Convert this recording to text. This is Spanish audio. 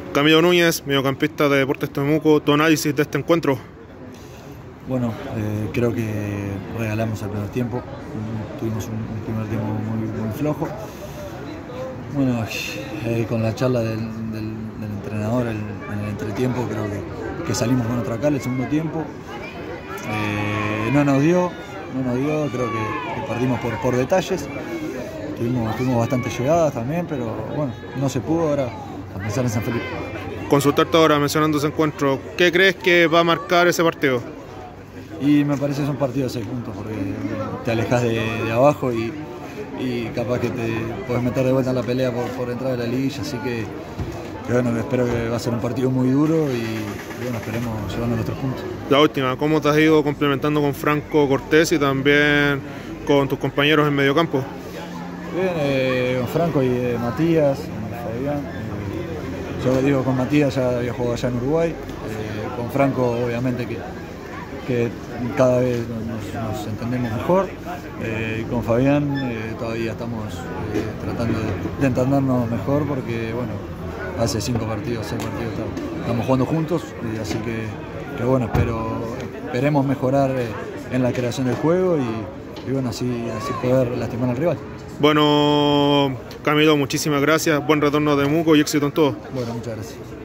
Camilo Núñez, mediocampista de Deportes Temuco, tu análisis de este encuentro. Bueno, creo que regalamos el primer tiempo, tuvimos un primer tiempo muy flojo. Bueno, con la charla del entrenador en el entretiempo, creo que salimos con otra cara el segundo tiempo. No nos dio, creo que perdimos por detalles. Tuvimos bastantes llegadas también, pero bueno, no se pudo ahora a pensar en San Felipe. Consultarte ahora, mencionando ese encuentro, ¿qué crees que va a marcar ese partido? Y me parece que es un partido de 6 puntos, porque te alejas de abajo y capaz que te podés meter de vuelta en la pelea por entrar de la liguilla, así que bueno, espero que va a ser un partido muy duro y bueno, esperemos llevarnos los 3 puntos. La última, ¿cómo te has ido complementando con Franco Cortés y también con tus compañeros en mediocampo? Bien, con Franco y Matías, Fabián. Yo digo, con Matías ya había jugado allá en Uruguay, con Franco obviamente que cada vez nos entendemos mejor, y con Fabián todavía estamos tratando de entendernos mejor porque bueno, hace 6 partidos estamos jugando juntos, así que bueno, esperemos mejorar en la creación del juego y bueno, así poder lastimar al rival. Bueno, Camilo, muchísimas gracias, buen retorno de Temuco y éxito en todo. Bueno, muchas gracias.